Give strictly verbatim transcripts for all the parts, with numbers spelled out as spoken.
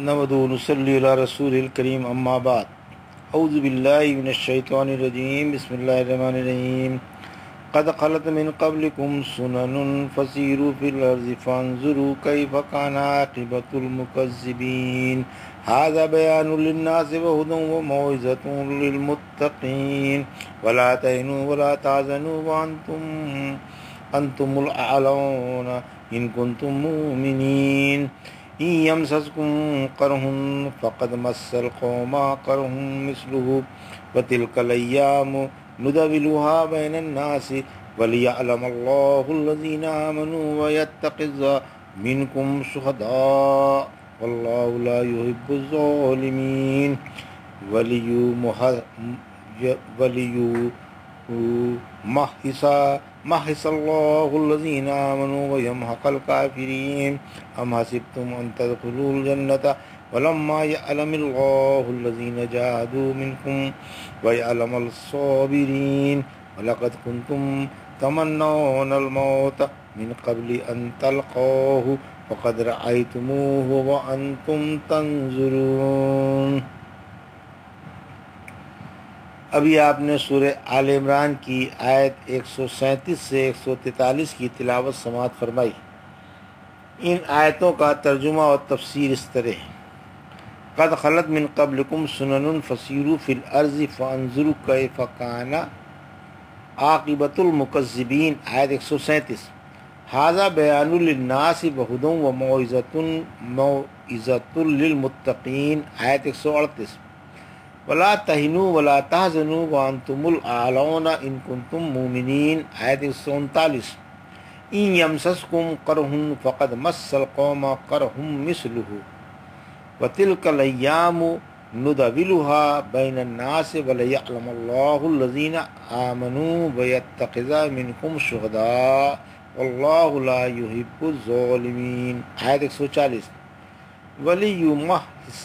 نحمد ونصلی علی رسول الکریم اما بعد اعوذ باللہ من الشیطان الرجیم بسم اللہ الرحمن الرحیم قد خلت من قبلکم سنن فسیروا فی الارض فانظروا کیف کان عاقبۃ المکذبین ھذا بیان للناس وہدی وموعظۃ للمتقین ولا تہنوا ولا تحزنوا وانتم انتم الاعلون ان کنتم مؤمنین إن يمسسكم قرح فقد مس القوم قرح مثله وتلك الأيام نداولها بين الناس وليعلم الله الذين آمنوا ويتخذ منكم شهداء والله لا يحب الظالمين وليمحص محص الله الذين آمنوا ويمحق الكافرين أم حسبتم أن تدخلوا الجنة ولما يعلم الله الذين جاهدوا منكم ويعلم الصابرين ولقد كنتم تمنون الموت من قبل أن تلقوه فقد رأيتموه وأنتم تنظرون۔ ابھی آپ نے سورہ آل عمران کی آیت ایک سو سینتیس سے ایک سو تینتالیس کی تلاوت سماعت فرمائی۔ ان آیتوں کا ترجمہ اور تفسیر اس طرح ہے۔ قد خلت من قبلکم سنن فسیروا فی الارض فانظروا کیف کان عاقبۃ المکذبین، آیت ایک سو سینتیس۔ ھذا بیان للناس وہدی وموعظۃ موعظۃ للمتقین، آیت ایک سو اڑتیس۔ ولا تہنوا ولا تحزنوا وانتم الاعلون ان کنتم مؤمنین، آیت ایک سو انتالیس۔ ان یمسسکم قرح فقد مس القوم قرح مثلہ وتلک الایام نداولها بین الناس ولیعلم اللہ الذین آمنوا ویتخذ منکم شہداء واللہ لا یحب الظالمین، آیت ایک سو چالیس۔ ولیمحص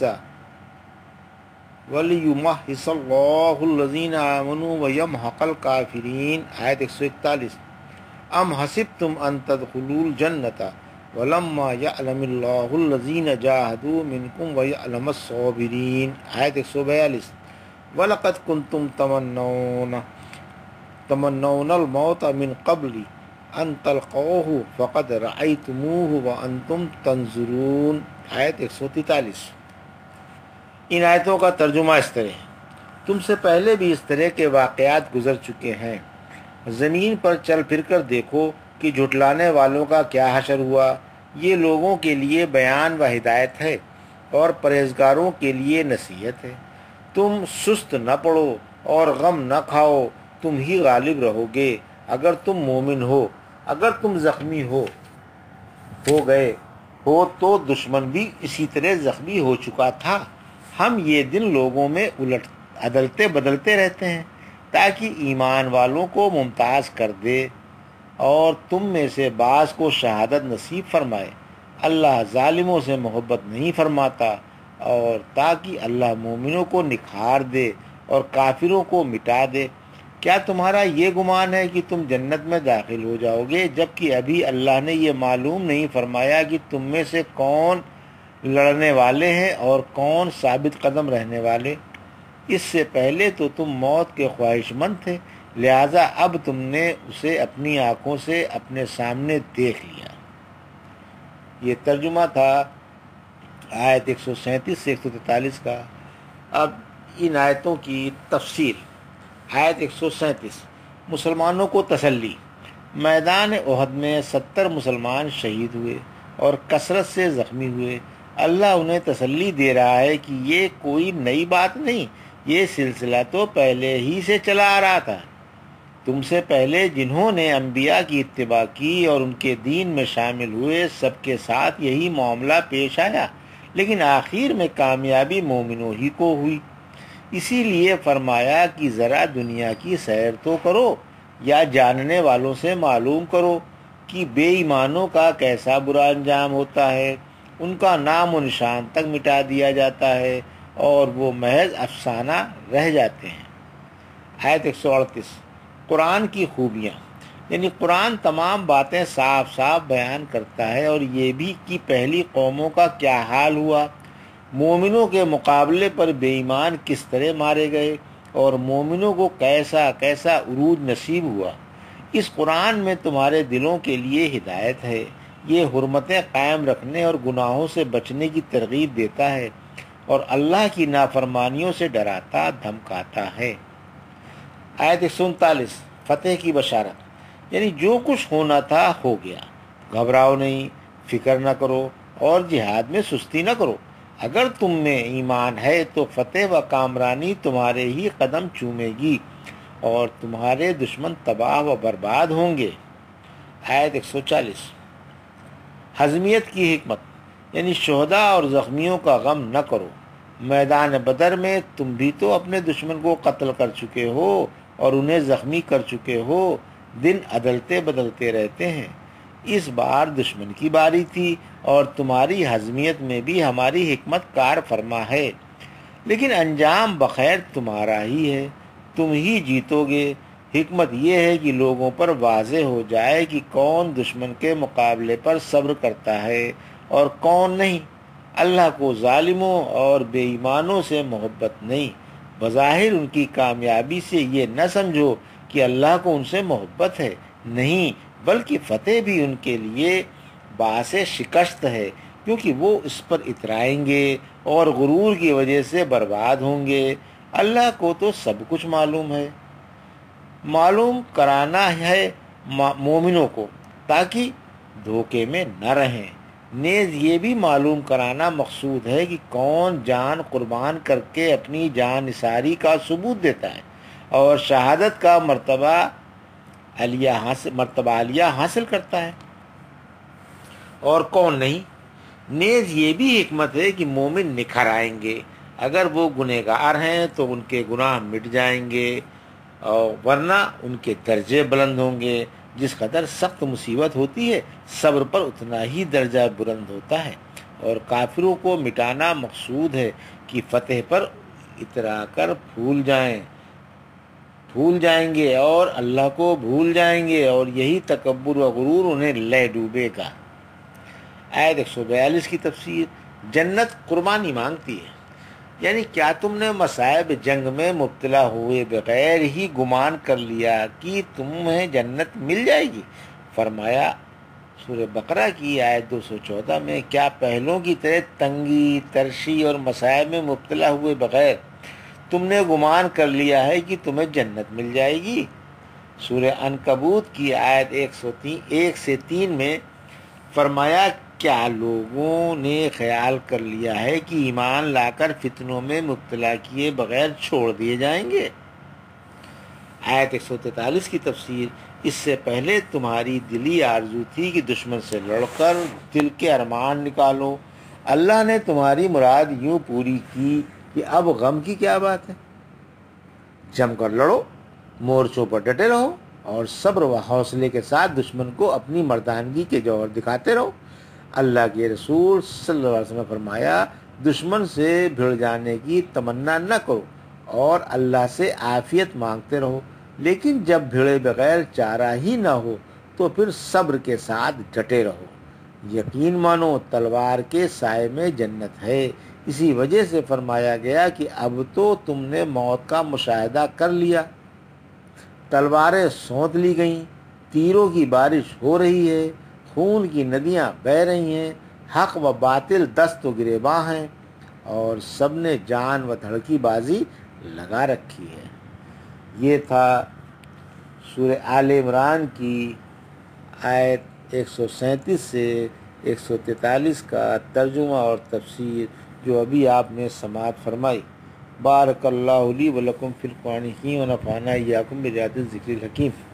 وَلِيُمَحِّصَ اللَّهُ الَّذِينَ آمَنُوا وَيَمْحَقَ الْكَافِرِينَ، آیت ایک سو اکتالیس۔ ام حسبتم ان تدخلوا الجنة ولما يعلم الله الذين جاهدوا منكم ويعلم الصابرين، آیت ایک سو بیالیس۔ وَلَقَدْ كُنْتُمْ تَمَنَّوْنَ تَمَنَّوْنَ الْمَوْتَ مِنْ قَبْلِ أَنْ تَلْقَوْهُ فَقَدْ رَأَيْتُمُوهُ وَأَنْتُمْ تَنْظُرُونَ، آیت ایک سو تینتالیس۔ ان آیتوں کا ترجمہ اس طرح ہے۔ تم سے پہلے بھی اس طرح کے واقعات گزر چکے ہیں۔ زمین پر چل پھر کر دیکھو کہ جھٹلانے والوں کا کیا حشر ہوا۔ یہ لوگوں کے لیے بیان و ہدایت ہے اور پرہیزگاروں کے لیے نصیحت ہے۔ تم سست نہ پڑو اور غم نہ کھاؤ، تم ہی غالب رہو گے اگر تم مومن ہو۔ اگر تم زخمی ہو ہو گئے ہو تو دشمن بھی اسی طرح زخمی ہو چکا تھا۔ ہم یہ دن لوگوں میں الٹ عدلتے بدلتے رہتے ہیں تاکہ ایمان والوں کو ممتاز کر دے اور تم میں سے بعض کو شہادت نصیب فرمائے۔ اللہ ظالموں سے محبت نہیں فرماتا، اور تاکہ اللہ مومنوں کو نکھار دے اور کافروں کو مٹا دے۔ کیا تمہارا یہ گمان ہے کہ تم جنت میں داخل ہو جاؤ گے جبکہ ابھی اللہ نے یہ معلوم نہیں فرمایا کہ تم میں سے کون لڑنے والے ہیں اور کون ثابت قدم رہنے والے؟ اس سے پہلے تو تم موت کے خواہش مند تھے، لہذا اب تم نے اسے اپنی آنکھوں سے اپنے سامنے دیکھ لیا۔ یہ ترجمہ تھا آیت ایک سو سینتیس سے ایک سو تینتالیس کا۔ اب ان آیتوں کی تفصیل۔ آیت ایک سو سینتیس، مسلمانوں کو تسلی۔ میدان احد میں ستر مسلمان شہید ہوئے اور کثرت سے زخمی ہوئے۔ اللہ انہیں تسلی دے رہا ہے کہ یہ کوئی نئی بات نہیں، یہ سلسلہ تو پہلے ہی سے چلا آ رہا تھا۔ تم سے پہلے جنہوں نے انبیاء کی اتباع کی اور ان کے دین میں شامل ہوئے، سب کے ساتھ یہی معاملہ پیش آیا، لیکن آخر میں کامیابی مومنوں ہی کو ہوئی۔ اسی لیے فرمایا کہ ذرا دنیا کی سیر تو کرو، یا جاننے والوں سے معلوم کرو کہ بے ایمانوں کا کیسا برا انجام ہوتا ہے۔ ان کا نام و نشان تک مٹا دیا جاتا ہے اور وہ محض افسانہ رہ جاتے ہیں۔ آیت ایک سو اڑتیس، قرآن کی خوبیاں، یعنی قرآن تمام باتیں صاف صاف بیان کرتا ہے، اور یہ بھی کہ پہلی قوموں کا کیا حال ہوا۔ مومنوں کے مقابلے پر بے ایمان کس طرح مارے گئے اور مومنوں کو کیسا کیسا عروج نصیب ہوا۔ اس قرآن میں تمہارے دلوں کے لیے ہدایت ہے، یہ حرمتیں قائم رکھنے اور گناہوں سے بچنے کی ترغیب دیتا ہے اور اللہ کی نافرمانیوں سے ڈراتا دھمکاتا ہے۔ آیت ایک سو انتالیس، فتح کی بشارت، یعنی جو کچھ ہونا تھا ہو گیا، گھبراؤ نہیں، فکر نہ کرو اور جہاد میں سستی نہ کرو۔ اگر تم میں ایمان ہے تو فتح و کامرانی تمہارے ہی قدم چومے گی اور تمہارے دشمن تباہ و برباد ہوں گے۔ آیت ایک سو چالیس، حزمیت کی حکمت، یعنی شہداء اور زخمیوں کا غم نہ کرو۔ میدان بدر میں تم بھی تو اپنے دشمن کو قتل کر چکے ہو اور انہیں زخمی کر چکے ہو، دن عدلتے بدلتے رہتے ہیں۔ اس بار دشمن کی باری تھی اور تمہاری حزمیت میں بھی ہماری حکمت کار فرما ہے، لیکن انجام بخیر تمہارا ہی ہے، تم ہی جیتو گے۔ حکمت یہ ہے کہ لوگوں پر واضح ہو جائے کہ کون دشمن کے مقابلے پر صبر کرتا ہے اور کون نہیں۔ اللہ کو ظالموں اور بے ایمانوں سے محبت نہیں۔ بظاہر ان کی کامیابی سے یہ نہ سمجھو کہ اللہ کو ان سے محبت ہے، نہیں، بلکہ فتح بھی ان کے لیے باعث شکست ہے، کیونکہ وہ اس پر اترائیں گے اور غرور کی وجہ سے برباد ہوں گے۔ اللہ کو تو سب کچھ معلوم ہے، معلوم کرانا ہے مومنوں کو تاکہ دھوکے میں نہ رہیں۔ نیز یہ بھی معلوم کرانا مقصود ہے کہ کون جان قربان کر کے اپنی جان نثاری کا ثبوت دیتا ہے اور شہادت کا مرتبہ عالیہ حاصل مرتبہ عالیہ حاصل کرتا ہے اور کون نہیں۔ نیز یہ بھی حکمت ہے کہ مومن نکھر آئیں گے، اگر وہ گنہگار ہیں تو ان کے گناہ مٹ جائیں گے اور ورنہ ان کے درجے بلند ہوں گے۔ جس قدر سخت مصیبت ہوتی ہے صبر پر اتنا ہی درجہ بلند ہوتا ہے، اور کافروں کو مٹانا مقصود ہے کہ فتح پر اترا کر پھول جائیں پھول جائیں گے اور اللہ کو بھول جائیں گے، اور یہی تکبر و غرور انہیں لے ڈوبے گا۔ آیت ایک سو بیالیس کی تفسیر، جنت قربانی مانگتی ہے، یعنی کیا تم نے مصائب جنگ میں مبتلا ہوئے بغیر ہی گمان کر لیا کہ تمہیں جنت مل جائے گی؟ فرمایا سورہ بقرہ کی آیت دو سو چودہ میں، کیا پہلوں کی طرح تنگی ترشی اور مصائب میں مبتلا ہوئے بغیر تم نے گمان کر لیا ہے کہ تمہیں جنت مل جائے گی؟ سورہ عنکبوت کی آیت ایک سو تین ایک سے تین میں فرمایا، کیا لوگوں نے خیال کر لیا ہے کہ ایمان لا کر فتنوں میں مبتلا کیے بغیر چھوڑ دیے جائیں گے؟ آیت ایک سو تینتالیس کی تفسیر، اس سے پہلے تمہاری دلی آرزو تھی کہ دشمن سے لڑ کر دل کے ارمان نکالو، اللہ نے تمہاری مراد یوں پوری کی کہ اب غم کی کیا بات ہے۔ جم کر لڑو، مورچوں پر ڈٹے رہو اور صبر و حوصلے کے ساتھ دشمن کو اپنی مردانگی کے جوہر دکھاتے رہو۔ اللہ کے رسول صلی اللہ علیہ وسلم نے فرمایا، دشمن سے بھڑ جانے کی تمنا نہ کرو اور اللہ سے عافیت مانگتے رہو، لیکن جب بھڑے بغیر چارہ ہی نہ ہو تو پھر صبر کے ساتھ ڈٹے رہو۔ یقین مانو تلوار کے سائے میں جنت ہے۔ اسی وجہ سے فرمایا گیا کہ اب تو تم نے موت کا مشاہدہ کر لیا، تلواریں سونت لی گئیں، تیروں کی بارش ہو رہی ہے، خون کی ندیاں بہہ رہی ہیں، حق و باطل دست و گریباں ہیں اور سب نے جان و دھڑ کی بازی لگا رکھی ہے۔ یہ تھا سورہ آل عمران کی آیت ایک سو سینتیس سے ایک سو تینتالیس کا ترجمہ اور تفسیر جو ابھی آپ نے سماعت فرمائی۔ بارک اللہ لی و لکم فی القرآن الحکیم و نفعنا ایاکم بآیات الذکر الحکیم۔